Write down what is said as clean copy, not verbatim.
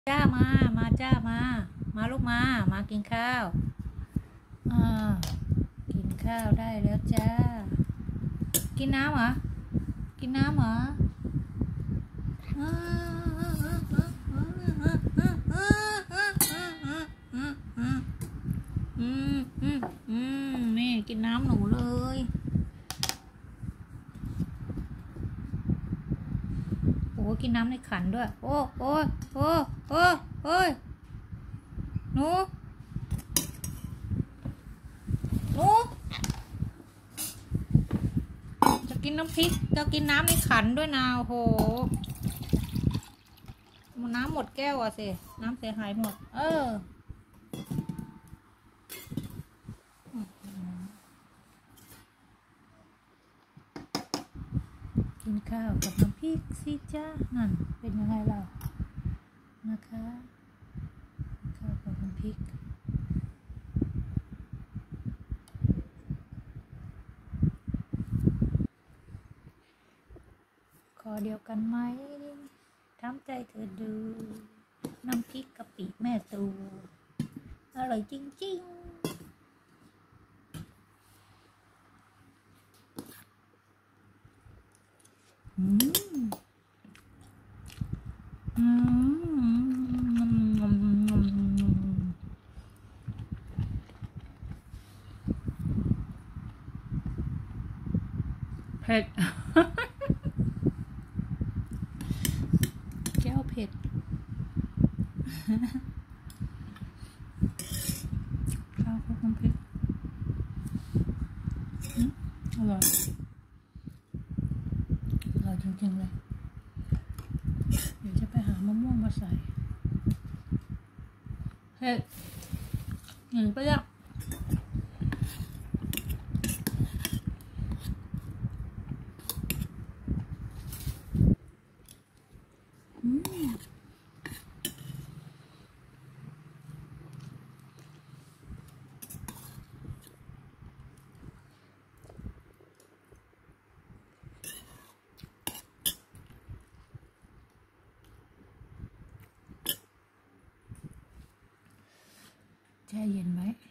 จ้ามาจ้ามาลูกมากินข้าวกินข้าวได้แล้วจ้ากินน้ำเหรอกินน้ำเหรอนี่กินน้ำหนูเลยโอ้กินน้ำในขันด้วยโอ้หนูจะกินน้ำพริกจะกินน้ำในขันด้วยนะโอ้โหน้ำหมดแก้วอ่ะสิน้ำเสียหายหมดกินข้าวกับน้ำพริกสิจ้านั่นเป็นยังไงเรานะคะข้าวกับน้ำพริกขอเดียวกันไหมทำใจเธอดูน้ำพริกกะปิแม่ตูอร่อยจริงๆเผ็ด แก้วเผ็ด ข้าวคลุกน้ำพริกอร่อยจริงๆเลยเดี๋ยวจะไปหามะม่วงมาใส่เผ็ดหนึ่งไปแล้วแช่เย็นไว้